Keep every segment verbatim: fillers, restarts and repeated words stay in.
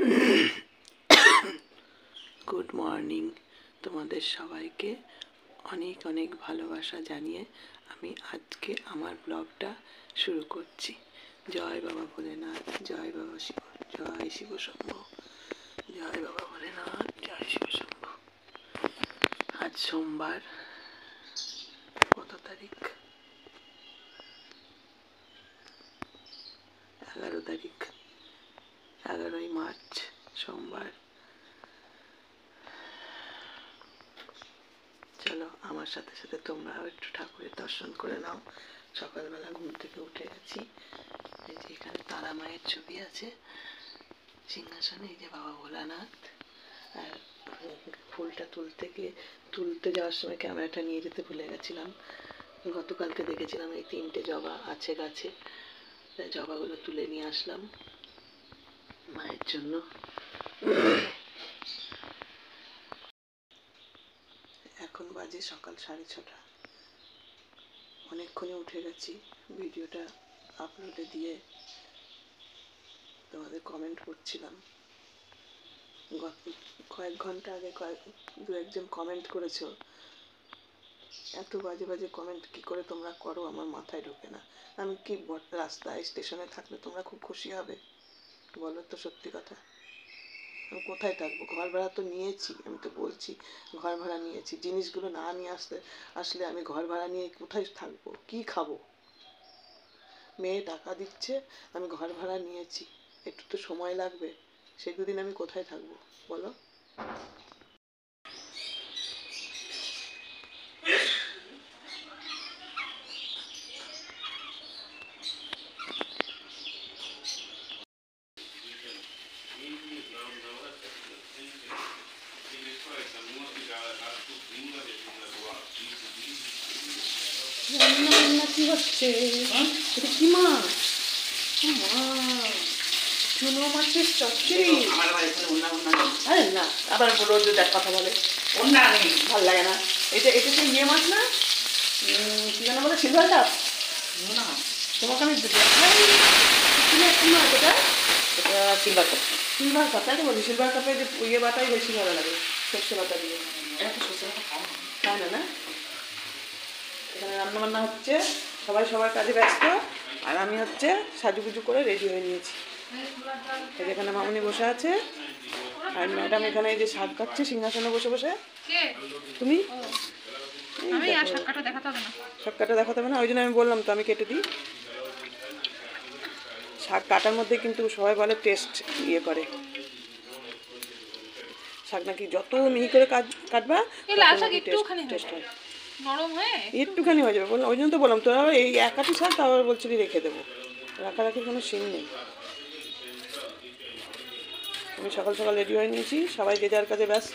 Good morning, তোমাদের সবাইকে অনেক অনেক ভালোবাসা জানিয়ে আমি আজকে আমার ব্লগটা শুরু করছি। জয় বাবা ভোলেনাথ, জয় বাবা শিব, জয় শিব শম্ভু, জয় বাবা ভোলেনাথ, জয় শিব শম্ভু। আজ সোমবার, কত তারিখ? এগারো তারিখ, এগারোই মার্চ, সোমবার। চলো আমার সাথে সাথে তোমরাও একটু ঠাকুরের দর্শন করে নাও। সকালবেলা ঘুম থেকে উঠে গেছি। এই যে এখানে তারা মায়ের ছবি আছে সিংহাসনে, এই যে বাবা ভোলানাথ। আর ফুলটা তুলতে গিয়ে তুলতে যাওয়ার সময় ক্যামেরাটা নিয়ে যেতে ভুলে গেছিলাম। গতকালকে দেখেছিলাম এই তিনটে জবা আছে গাছে, জবাগুলো তুলে নিয়ে আসলাম মায়ের জন্য। এখন বাজে সকাল সাড়ে ছটা। অনেকক্ষণে উঠে গেছি, ভিডিওটা আপলোডে দিয়ে তোমাদের কমেন্ট করছিলাম। কয়েক ঘন্টা আগে কয়েক দু একজন কমেন্ট করেছো, এত বাজে বাজে কমেন্ট কি করে তোমরা করো আমার মাথায় ঢোকে না। আমি কি রাস্তায় স্টেশনে থাকলে তোমরা খুব খুশি হবে বলো তো? সত্যি কথা, আমি কোথায় থাকবো? ঘর ভাড়া তো নিয়েছি, আমি তো বলছি ঘর ভাড়া নিয়েছি। জিনিসগুলো না নিয়ে আসতে আসলে আমি ঘর ভাড়া নিয়ে কোথায় থাকবো? কি খাবো? মেয়ে টাকা দিচ্ছে, আমি ঘর ভাড়া নিয়েছি, একটু তো সময় লাগবে। সেই দুদিন আমি কোথায় থাকবো বলো? রান্না বান্না কি হচ্ছে? এটা কি মাছ? চুনো মাছের চচ্চড়ি। আরে না, আবার রোজ দেখ কথা বলে, ভাল লাগে না। এটা এটা তো ইয়ে মাছ না, কি যেন বলে, সিলভার কাপ। তোমাকে আমি দেখাই কি মাছ এটা? এটা সিলভার কাপ। সিলভার কাপ, তাই তো বলছি। সিলভার কাপে যে ইয়ে বাটাই বেশি ভালো লাগে, সর্ষে বাটা দিয়ে। খায় না না? এখানে রান্না বান্না হচ্ছে, সবাই সবার কাজে ব্যস্ত, আর আমি হচ্ছে সাজুগুজু করে রেডি হয়ে নিয়েছি। এখানে মামুনি বসে আছে, আর ম্যাডাম এখানে এই যে শাক কাটছে সিংহাসনে বসে বসে। তুমি শাক কাটা দেখাতে হবে না, শাক কাটা দেখাতে হবে না, ওই জন্য আমি বললাম তো আমি কেটে দিই। শাক কাটার মধ্যে কিন্তু সবাই বলে টেস্ট ইয়ে করে, শাক নাকি যত মিহি করে কাটবা টেস্ট হয়, একটুখানি হয়ে যাবে বললাম। ওই জন্য তো বললাম তোরা আবার এই একাটি শাক আবার বলছিলি রেখে দেবো, রাখারাখির কোনো সিন নেই। আমি সকাল সকাল রেডি হয়ে নিয়েছি, সবাই যে যার কাজে ব্যস্ত।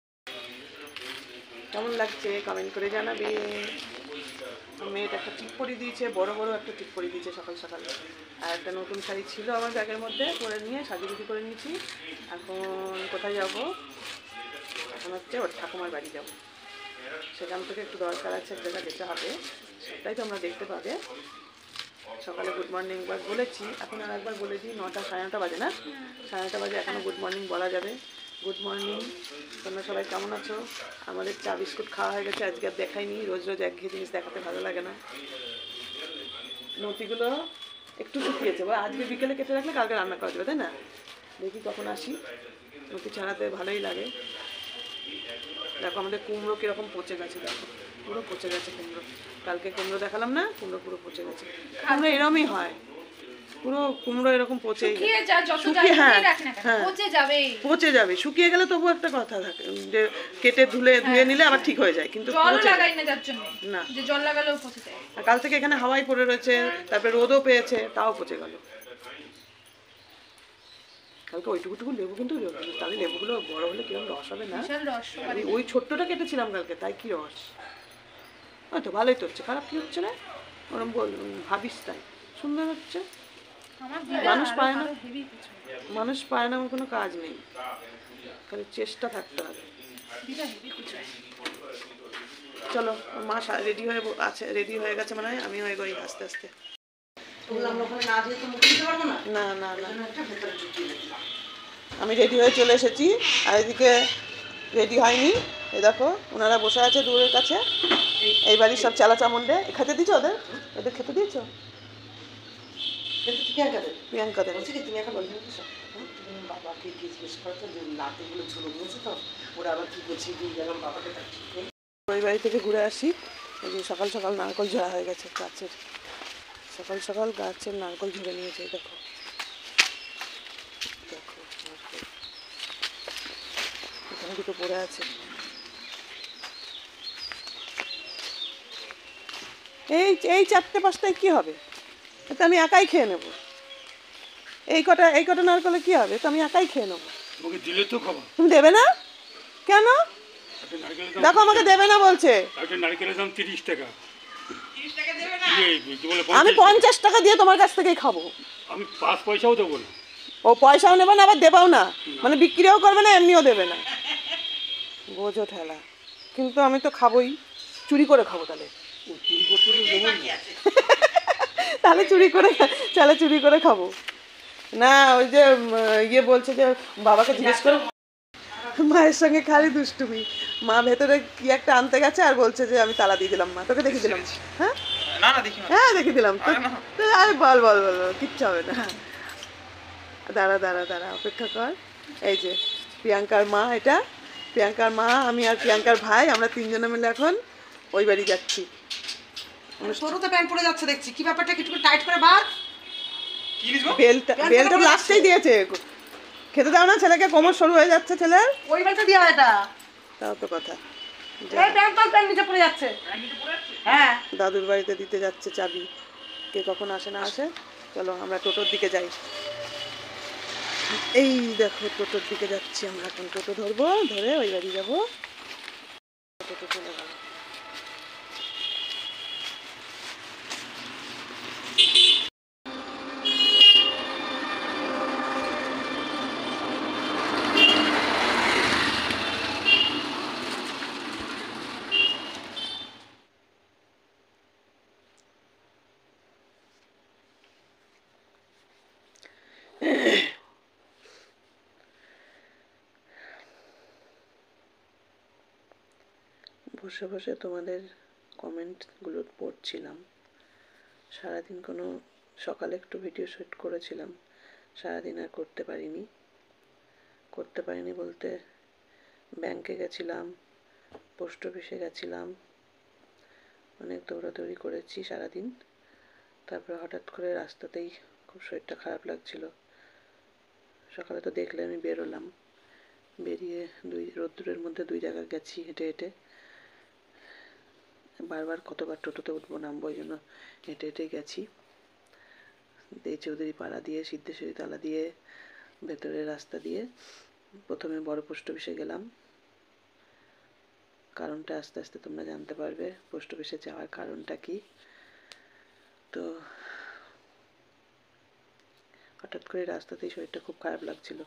কেমন লাগছে কমেন্ট করে জানাবে। মেয়েটা একটা টিপ পরিয়ে দিয়েছে, বড় বড় একটা টিপ পরিয়ে দিয়েছে সকাল সকাল। আর একটা নতুন শাড়ি ছিল আমার ব্যাগের মধ্যে, পরে নিয়ে সাজুগুজু করে নিয়েছি। এখন কোথায় যাব? এখন হচ্ছে ওর ঠাকুমার বাড়ি যাব, সেখান থেকে একটু দরকার আছে, এক জায়গায় যেতে হবে, সেটাই তো আমরা দেখতে পাবে। সকালে গুড মর্নিং একবার বলেছি, এখন আর একবার বলে দিই। নটা সাড়ে নটা বাজে না, সাড়ে নটা বাজে, এখনও গুড মর্নিং বলা যাবে। গুড মর্নিং, তোমরা সবাই কেমন আছো? আমাদের চা বিস্কুট খাওয়া হয়ে গেছে, আজকে আর দেখাইনি, রোজ রোজ একঘেয়ে জিনিস দেখাতে ভালো লাগে না। নতিগুলো একটু শুকিয়েছে, বা আজকে বিকেলে কেটে রাখলে কালকে রান্না করা যাবে, তাই না? দেখি কখন আসি, নতি ছাড়াতে ভালোই লাগে। দেখো আমাদের কুমড়ো কীরকম পচে গেছে, দেখো পুরো পচে গেছে কুমড়ো। কালকে কুমড়ো দেখালাম না, কুমড়ো পুরো পচে গেছে। কুমড়ো এরকমই হয়, পুরো কুমড়ো এরকম পচে, হ্যাঁ হ্যাঁ পচে যাবে। শুকিয়ে গেলে তবু একটা কথা থাকে যে কেটে ধুলে ধুয়ে নিলে আবার ঠিক হয়ে যায়, কিন্তু না, আর কাল থেকে এখানে হাওয়াই পড়ে রয়েছে, তারপরে রোদও পেয়েছে, তাও পচে গেল। কালকে ওইটুকুটুকু লেবু কিন্তু, তাহলে লেবুগুলো বড় হলে কিরকম রস হবে না? ওই ছোট্টটা কেটেছিলাম কালকে, তাই কি রস। হয়তো ভালোই তো হচ্ছে, খারাপ কি হচ্ছে না, ওরকম বল ভাবিস, তাই সুন্দর হচ্ছে। মানুষ পায় না, মানুষ পায় না, কোনো কাজ নেই, খালি চেষ্টা থাকতে হবে। চলো, মা রেডি হয়ে আছে, রেডি হয়ে গেছে মানে আমি হয়ে গই আস্তে আস্তে। না না না, আমি রেডি হয়ে চলে এসেছি, আর এদিকে রেডি হয়নি। এই দেখো ওনারা বসে আছে দূরের কাছে, এই বাড়ির সব চালা চামুন্ডে। খেতে দিয়েছো ওদের? ওদের খেতে দিয়েছো? প্রিয়াঙ্কাদের প্রিয়াঙ্কাদের বলছি কি তুমি এখন বাবাকে জিজ্ঞেস করছো যে লাঠিগুলো ঝুলে দিয়েছে, তো ওরা আবার কি বলছে যেমন বাবাকে ওই বাড়ি থেকে ঘুরে আসি। এই যে সকাল সকাল নারকল ঝরা হয়ে গেছে গাছের, সকাল সকাল গাছের নারকল ঝরে নিয়েছে। দেখো দেখো এখানে দুটো পড়ে আছে। এই এই চারটে পাঁচটায় কি হবে? এটা আমি একাই খেয়ে নেবো। এই কটা এই কটা নারকলে কি হবে? তো আমি একাই খেয়ে নেবো। তুমি দেবে না কেন? দেখো আমাকে দেবে না বলছে। আমি পঞ্চাশ টাকা দিয়ে তোমার কাছ থেকেই খাবো। আমি পাঁচ পয়সাও দেবো না। ও পয়সাও নেবে না, আবার দেবাও না, মানে বিক্রিও করবে না, এমনিও দেবে না। বোঝো ঠেলা। কিন্তু আমি তো খাবোই, চুরি করে খাবো। তাহলে তাহলে চুরি করে তাহলে চুরি করে খাবো না। ওই যে ইয়ে বলছে যে বাবাকে জিজ্ঞেস করো। মায়ের সঙ্গে খালি দুষ্টুমি। মা ভেতরে কি একটা আনতে গেছে আর বলছে যে আমি তালা দিয়ে দিলাম। মা তোকে দেখে দিলাম। হ্যাঁ হ্যাঁ দেখে দিলাম তো। আরে বল বল বল কিচ্ছু হবে না। দাঁড়া দাঁড়া দাঁড়া অপেক্ষা কর। এই যে প্রিয়াঙ্কার মা, এটা প্রিয়াঙ্কার মা, আমি আর প্রিয়াঙ্কার ভাই, আমরা তিনজনে মিলে এখন ওই বাড়ি যাচ্ছি। সরুতে প্যান্ট পরে যাচ্ছে দেখছি, কি ব্যাপারটা? কিছু টাইট করে বাঁধ। বেলটা বেলটা লাস্টেই দিয়েছে। খেতে দাও না ছেলেকে, কোমর সরু হয়ে যাচ্ছে ছেলের। ওই বেলটা দিয়া এটা তাও তো কথা। এই প্যান্ট তো প্যান্ট নিচে পড়ে যাচ্ছে। হ্যাঁ দাদুর বাড়িতে দিতে যাচ্ছে চাবি। কে কখন আসে না আসে। চলো আমরা টোটোর দিকে যাই। এই দেখো টোটোর দিকে যাচ্ছি আমরা এখন। টোটো ধরবো, ধরে ওই বাড়ি যাবো। টোটো চলে গেল। বসে বসে তোমাদের কমেন্টগুলো পড়ছিলাম। সারাদিন কোনো সকালে একটু ভিডিও শ্যুট করেছিলাম, সারাদিন আর করতে পারিনি। করতে পারিনি বলতে ব্যাংকে গেছিলাম, পোস্ট অফিসে গেছিলাম, অনেক দৌড়াদৌড়ি করেছি সারাদিন। তারপরে হঠাৎ করে রাস্তাতেই খুব শরীরটা খারাপ লাগছিল। সকালে তো দেখলে আমি বেরোলাম, বেরিয়ে দুই রোদ্দুরের মধ্যে দুই জায়গায় গেছি হেঁটে হেঁটে। বারবার কতবার টোটোতে উঠবো নামবো, ওই জন্য হেঁটে হেঁটে গেছি। এই চৌধুরী পাড়া দিয়ে, সিদ্ধেশ্বরী তালা দিয়ে, ভেতরের রাস্তা দিয়ে প্রথমে বড় পোস্ট অফিসে গেলাম। কারণটা আস্তে আস্তে তোমরা জানতে পারবে, পোস্ট অফিসে যাওয়ার কারণটা কি। তো হঠাৎ করে রাস্তাতেই শরীরটা খুব খারাপ লাগছিল,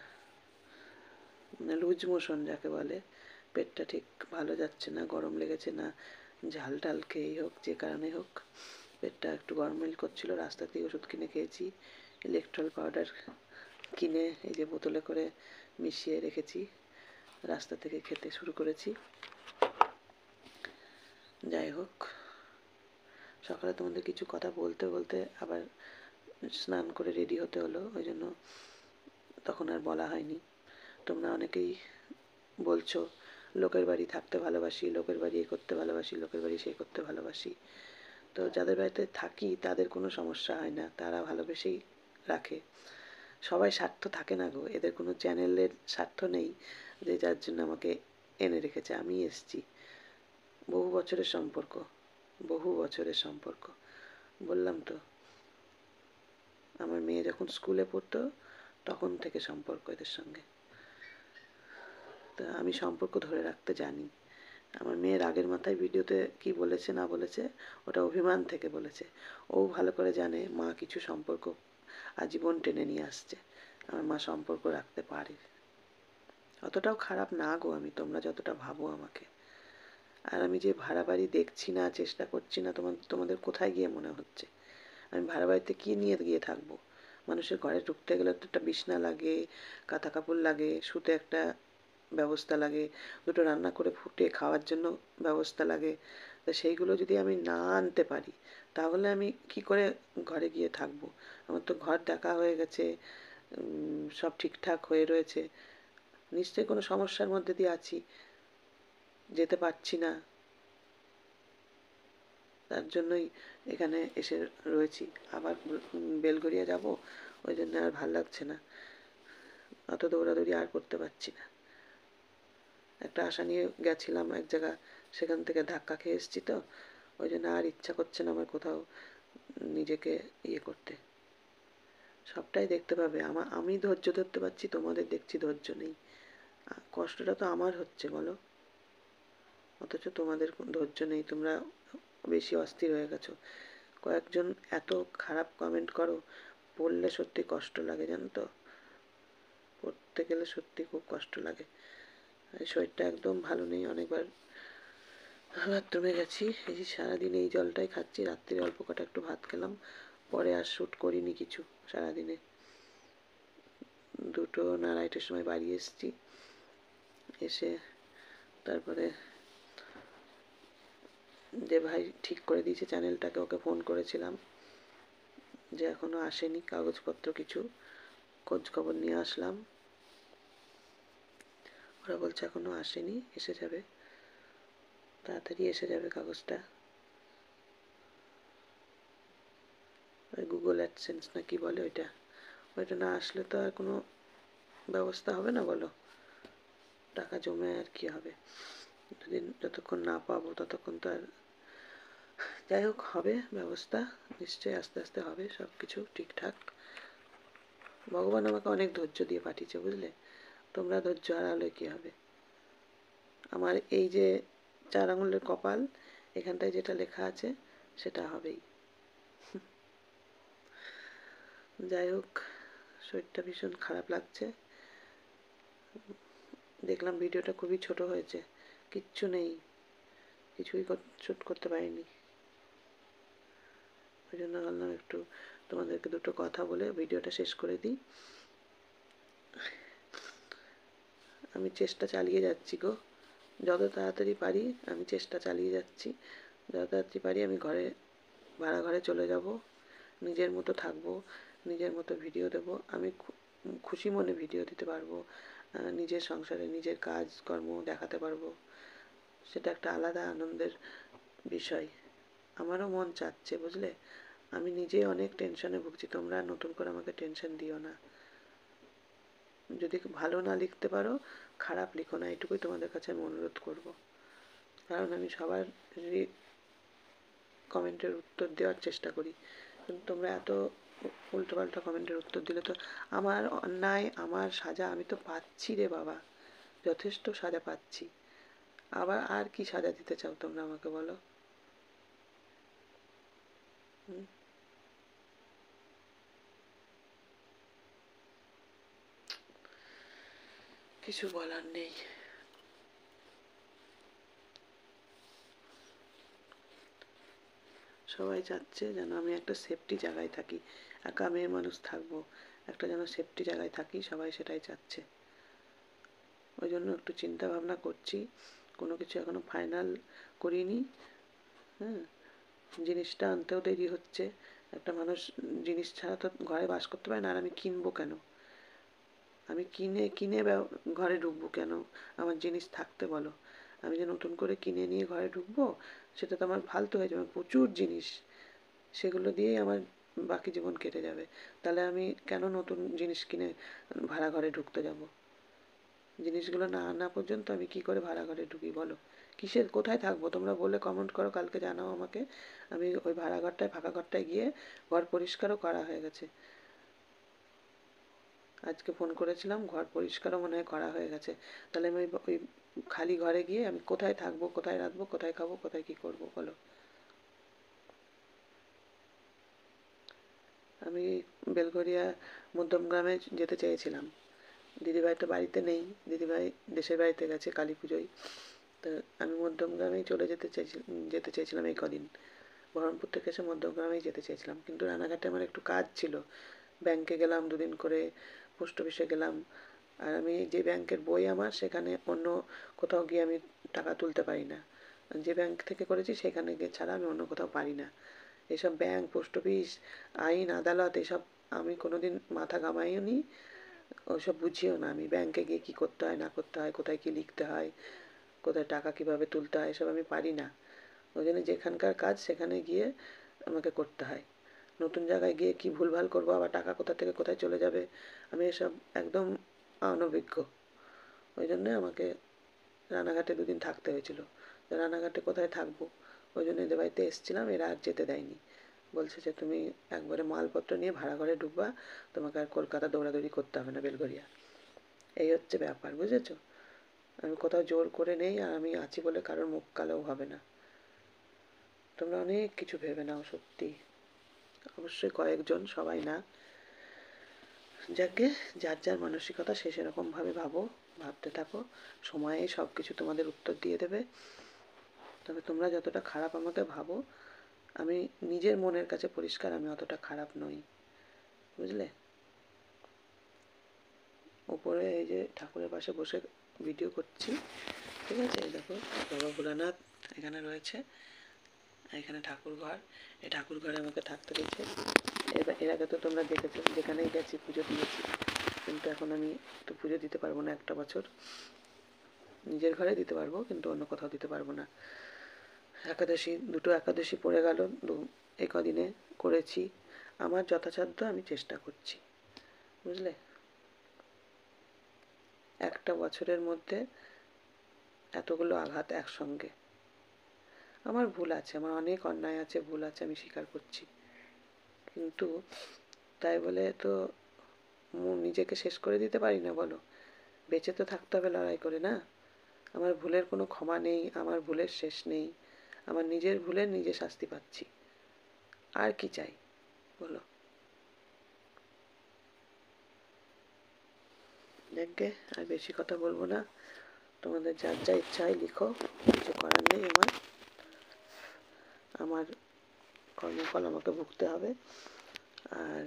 মানে লুজ মোশন যাকে বলে। পেটটা ঠিক ভালো যাচ্ছে না, গরম লেগেছে না ঝাল টাল খেয়েই হোক, যে কারণে হোক পেটটা একটু গরমিল করছিল। রাস্তাতেই ওষুধ কিনে খেয়েছি, ইলেকট্রল পাউডার কিনে এই যে বোতলে করে মিশিয়ে রেখেছি, রাস্তা থেকে খেতে শুরু করেছি। যাই হোক, সকালে তোমাদের কিছু কথা বলতে বলতে আবার স্নান করে রেডি হতে হলো, ওই জন্য তখন আর বলা হয়নি। তোমরা অনেকেই বলছো লোকের বাড়ি থাকতে ভালোবাসি, লোকের বাড়ি এ করতে ভালোবাসি, লোকের বাড়ি সে করতে ভালোবাসি। তো যাদের বাড়িতে থাকি তাদের কোনো সমস্যা হয় না, তারা ভালোবেসেই রাখে। সবাই স্বার্থ থাকে না গো, এদের কোনো চ্যানেলের স্বার্থ নেই যে যার জন্য আমাকে এনে রেখেছে। আমি এসছি, বহু বছরের সম্পর্ক, বহু বছরের সম্পর্ক। বললাম তো, আমার মেয়ে যখন স্কুলে পড়তো তখন থেকে সম্পর্ক এদের সঙ্গে। তা আমি সম্পর্ক ধরে রাখতে জানি। আমার মেয়ের আগের মাথায় ভিডিওতে কি বলেছে না বলেছে ওটা অভিমান থেকে বলেছে। ও ভালো করে জানে মা কিছু সম্পর্ক আজীবন টেনে নিয়ে আসছে, আমার মা সম্পর্ক রাখতে পারে। অতটাও খারাপ না গো আমি, তোমরা যতটা ভাবো আমাকে। আর আমি যে ভাড়া বাড়ি দেখছি না, চেষ্টা করছি না, তোমার তোমাদের কোথায় গিয়ে মনে হচ্ছে আমি ভাড়া বাড়িতে কী নিয়ে গিয়ে থাকবো? মানুষের ঘরে ঢুকতে গেলে তো একটা বিছনা লাগে, কাঁথা কাপড় লাগে, শুতে একটা ব্যবস্থা লাগে, দুটো রান্না করে ফুটে খাওয়ার জন্য ব্যবস্থা লাগে। তো সেইগুলো যদি আমি না আনতে পারি তাহলে আমি কি করে ঘরে গিয়ে থাকবো? আমার তো ঘর দেখা হয়ে গেছে, সব ঠিকঠাক হয়ে রয়েছে, নিশ্চয়ই কোনো সমস্যার মধ্যে দিয়ে আছি, যেতে পারছি না, তার জন্যই এখানে এসে রয়েছি। আবার বেলঘরিয়া যাব, ওই জন্য আর ভাল লাগছে না, অত দৌড়াদৌড়ি আর করতে পারছি না। একটা আশা নিয়ে গেছিলাম এক জায়গা, সেখান থেকে ধাক্কা খেয়ে এসেছি, তো ওই জন্য আর ইচ্ছা করছে না আমার কোথাও নিজেকে ইয়ে করতে। সবটাই দেখতে পাবে, আমার আমি ধৈর্য ধরতে পারছি, তোমাদের দেখছি ধৈর্য নেই। কষ্টটা তো আমার হচ্ছে বলো, অথচ তোমাদের ধৈর্য নেই, তোমরা বেশি অস্থির হয়ে গেছো। কয়েকজন এত খারাপ কমেন্ট করো, পড়লে সত্যি কষ্ট লাগে, জানো তো, পড়তে গেলে সত্যি খুব কষ্ট লাগে। শরীরটা একদম ভালো নেই, অনেকবার বাথরুমে গেছি, এই যে সারাদিন এই জলটাই খাচ্ছি, রাত্রিরে অল্প কটা একটু ভাত খেলাম, পরে আর শ্যুট করিনি কিছু সারাদিনে। দুটো না আড়াইটের সময় বাড়ি এসেছি, এসে তারপরে যে ভাই ঠিক করে দিয়েছে চ্যানেলটাকে, ওকে ফোন করেছিলাম যে এখনও আসেনি কাগজপত্র কিছু, খোঁজ খবর নিয়ে আসলাম, ওরা বলছে এখনও আসেনি, এসে যাবে, তাড়াতাড়ি এসে যাবে কাগজটা। ওই গুগল অ্যাডসেন্স না কি বলে ওইটা, ওইটা না আসলে তো আর কোনো ব্যবস্থা হবে না বলো, টাকা জমে আর কি হবে, যতদিন যতক্ষণ না পাবো ততক্ষণ তো আর। যাই হোক, হবে ব্যবস্থা নিশ্চয়ই, আস্তে আস্তে হবে সব কিছু ঠিকঠাক। ভগবান আমাকে অনেক ধৈর্য দিয়ে পাঠিয়েছে, বুঝলে, তোমরা ধৈর্য হারালে কী হবে? আমার এই যে চার আঙুলের কপাল, এখানটায় যেটা লেখা আছে সেটা হবেই। যাই হোক, শরীরটা ভীষণ খারাপ লাগছে। দেখলাম ভিডিওটা খুবই ছোট হয়েছে, কিচ্ছু নেই, কিছুই শ্যুট করতে পারিনি, ওই জন্য ভাবলাম একটু তোমাদেরকে দুটো কথা বলে ভিডিওটা শেষ করে দিই। আমি চেষ্টা চালিয়ে যাচ্ছি গো, যত তাড়াতাড়ি পারি আমি চেষ্টা চালিয়ে যাচ্ছি, যত তাড়াতাড়ি পারি আমি ঘরে ভাড়া ঘরে চলে যাব, নিজের মতো থাকবো, নিজের মতো ভিডিও দেব, আমি খুশি মনে ভিডিও দিতে পারবো, নিজের সংসারে নিজের কাজকর্ম দেখাতে পারবো, সেটা একটা আলাদা আনন্দের বিষয়। আমারও মন চাচ্ছে, বুঝলে, আমি নিজে অনেক টেনশনে ভুগছি, তোমরা নতুন করে আমাকে টেনশন দিও না। যদি ভালো না লিখতে পারো, খারাপ লিখো না, এটুকুই তোমাদের কাছে আমি অনুরোধ করবো, কারণ আমি সবার কমেন্টের উত্তর দেওয়ার চেষ্টা করি, কিন্তু তোমরা এত উল্টোপাল্টা কমেন্টের উত্তর দিলে তো আমার অন্যায়, আমার সাজা আমি তো পাচ্ছি রে বাবা, যথেষ্ট সাজা পাচ্ছি, আবার আর কি সাজা দিতে চাও তোমরা আমাকে বলো? হুম, কিছু বলার নেই। সবাই চাচ্ছে যেন আমি একটা সেফটি জায়গায় থাকি, একা মেয়ে মানুষ থাকবো, একটা যেন সেফটি জায়গায় থাকি, সবাই সেটাই চাচ্ছে। ওই জন্য একটু চিন্তা ভাবনা করছি, কোনো কিছু এখনো ফাইনাল করিনি। হ্যাঁ, জিনিসটা আনতেও দেরি হচ্ছে, একটা মানুষ জিনিস ছাড়া তো ঘরে বাস করতে পারে না, আর আমি কিনবো কেন? আমি কিনে কিনে ঘরে ঢুকবো কেন? আমার জিনিস থাকতে বলো, আমি যে নতুন করে কিনে নিয়ে ঘরে ঢুকবো সেটা তো আমার ফালতু হয়ে যাবে, প্রচুর জিনিস, সেগুলো দিয়েই আমার বাকি জীবন কেটে যাবে, তাহলে আমি কেন নতুন জিনিস কিনে ভাড়া ঘরে ঢুকতে যাব? জিনিসগুলো না আনা পর্যন্ত আমি কি করে ভাড়া ঘরে ঢুকি বলো? কিসের কোথায় থাকবো তোমরা বলে কমেন্ট করো, কালকে জানাও আমাকে। আমি ওই ভাড়া ঘরটায় ফাঁকা ঘরটায় গিয়ে ঘর পরিষ্কারও করা হয়ে গেছে, আজকে ফোন করেছিলাম, ঘর পরিষ্কারও মনে হয় করা হয়ে গেছে, তাহলে আমি ওই খালি ঘরে গিয়ে আমি কোথায় থাকবো, কোথায় রাখবো, কোথায় খাবো, কোথায় কি করবো বলো? আমি বেলঘরিয়া মধ্যমগ্রামে যেতে চেয়েছিলাম, দিদিভাই তো বাড়িতে নেই, দিদিভাই দেশের বাড়িতে গেছে কালী পুজোয়, তো আমি মধ্যমগ্রামেই চলে যেতে চেয়েছি যেতে চেয়েছিলাম এই কদিন, বহরমপুর থেকে এসে মধ্যমগ্রামেই যেতে চেয়েছিলাম, কিন্তু রানাঘাটে আমার একটু কাজ ছিল, ব্যাংকে গেলাম দুদিন করে, পোস্ট অফিসে গেলাম। আর আমি যে ব্যাংকের বই আমার, সেখানে অন্য কোথাও গিয়ে আমি টাকা তুলতে পারি না। যে ব্যাংক থেকে করেছি সেখানে গিয়ে ছাড়া আমি অন্য কোথাও পারি না। এসব ব্যাংক, পোস্ট অফিস, আইন, আদালত এসব আমি কোনোদিন মাথা ঘামাইও নি, ওসব বুঝিও না। আমি ব্যাংকে গিয়ে কী করতে হয় না করতে হয়, কোথায় কী লিখতে হয়, কোথায় টাকা কীভাবে তুলতে হয়, এসব আমি পারি না। ওই জন্য যেখানকার কাজ সেখানে গিয়ে আমাকে করতে হয়। নতুন জায়গায় গিয়ে কী ভুলভাল করবো, আবার টাকা কোথা থেকে কোথায় চলে যাবে, আমি এসব একদম অনভিজ্ঞ। ওই জন্যে আমাকে রানাঘাটে দুদিন থাকতে হয়েছিল। রানাঘাটে কোথায় থাকবো, ওই জন্য এদের বাড়িতে এসেছিলাম। এরা আর যেতে দেয়নি, বলছে যে তুমি একবারে মালপত্র নিয়ে ভাড়া ঘরে ঢুকবা, তোমাকে আর কলকাতা দৌড়াদৌড়ি করতে হবে না, বেলঘরিয়া। এই হচ্ছে ব্যাপার, বুঝেছো? আমি কোথাও জোর করে নেই, আর আমি আছি বলে কারোর মুখ কালোও হবে না। তোমরা অনেক কিছু ভেবে নাও, সত্যি। অবশ্যই কয়েকজন, সবাই না। যাকে যার যার মানসিকতা সে সেরকমভাবে ভাবো, ভাবতে থাকো। সময়ে সব কিছু তোমাদের উত্তর দিয়ে দেবে। তবে তোমরা যতটা খারাপ আমাকে ভাবো, আমি নিজের মনের কাছে পরিষ্কার, আমি অতটা খারাপ নই, বুঝলে? উপরে এই যে ঠাকুরের পাশে বসে ভিডিও করছি, ঠিক আছে? এই দেখো বাবা ভোলানাথ এখানে রয়েছে, এখানে ঠাকুর ঘর। এই ঠাকুর ঘরে আমাকে থাকতে দিয়েছে। এর এর আগে তো তোমরা দেখেছো, যেখানেই গেছি পুজো দিয়েছি, কিন্তু এখন আমি তো পুজো দিতে পারবো না একটা বছর। নিজের ঘরে দিতে পারবো, কিন্তু অন্য কোথাও দিতে পারবো না। একাদশী, দুটো একাদশী পড়ে গেল এই কদিনে, করেছি। আমার যথাসাধ্য আমি চেষ্টা করছি, বুঝলে? একটা বছরের মধ্যে এতগুলো আঘাত একসঙ্গে, আমার ভুল আছে, আমার অনেক অন্যায় আছে, ভুল আছে, আমি স্বীকার করছি। কিন্তু তাই বলে তো নিজেকে শেষ করে দিতে পারি না, বলো? বেঁচে তো থাকতে হবে লড়াই করে, না? আমার ভুলের কোনো ক্ষমা নেই, আমার ভুলের শেষ নেই। আমার নিজের ভুলের নিজে শাস্তি পাচ্ছি, আর কি চাই, বলো? দেখবে আর বেশি কথা বলবো না। তোমাদের যার যা ইচ্ছা হয় লিখো, কিছু করার নেই। আমার আমার কর্মফল আমাকে ভুগতে হবে, আর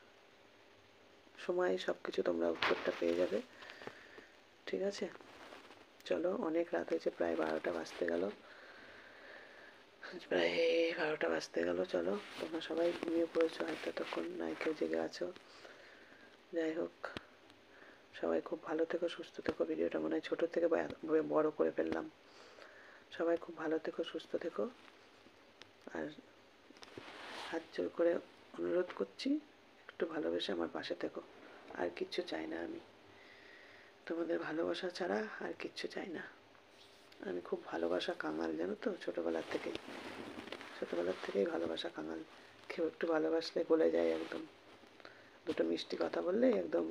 সময় সব কিছু তোমরা উত্তরটা পেয়ে যাবে, ঠিক আছে? চলো, অনেক রাত হয়েছে, প্রায় বারোটা বাজতে গেল, প্রায় বারোটা বাজতে গেল। চলো, তোমরা সবাই ঘুমিয়ে পড়েছো হয়তো, তখন নাই কেউ জেগে আছো। যাই হোক, সবাই খুব ভালো থেকো, সুস্থ থেকো। ভিডিওটা মনে হয় ছোটো থেকে বড় করে ফেললাম। সবাই খুব ভালো থেকো, সুস্থ থেকো। আর হাত জোর করে অনুরোধ করছি, একটু ভালোবেসে আমার পাশে থেকো। আর কিচ্ছু চাই না আমি, তোমাদের ভালোবাসা ছাড়া আর কিচ্ছু চাই না। আমি খুব ভালোবাসা কাঙাল, জানো তো? ছোটোবেলার থেকেই ছোটোবেলার থেকেই ভালোবাসা কাঙাল। কেউ একটু ভালোবাসলে গলে যায় একদম। দুটো মিষ্টি কথা বললে একদম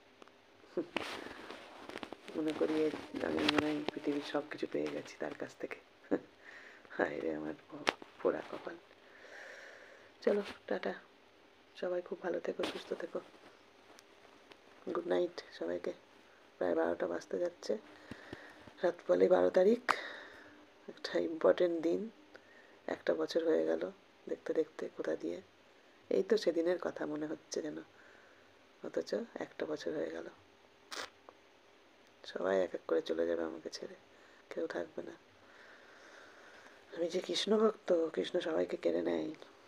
মনে করি আমি মনে হয় পৃথিবীর সব কিছু পেয়ে গেছি তার কাছ থেকে। হায় রে আমার পোড়া কপাল। চলো, টাটা। সবাই খুব ভালো থেকো, সুস্থ থেকো। গুড নাইট সবাইকে। প্রায় বারোটা বাজতে যাচ্ছে। রাত বলে বারো তারিখ, একটা ইম্পর্টেন্ট দিন। একটা বছর হয়ে গেল দেখতে দেখতে, কোথা দিয়ে। এই তো সেদিনের কথা মনে হচ্ছে যেন, অথচ একটা বছর হয়ে গেল। সবাই এক এক করে চলে যাবে আমাকে ছেড়ে, কেউ থাকবে না। আমি যে কৃষ্ণ ভক্ত, কৃষ্ণ সবাইকে কেড়ে নেয়।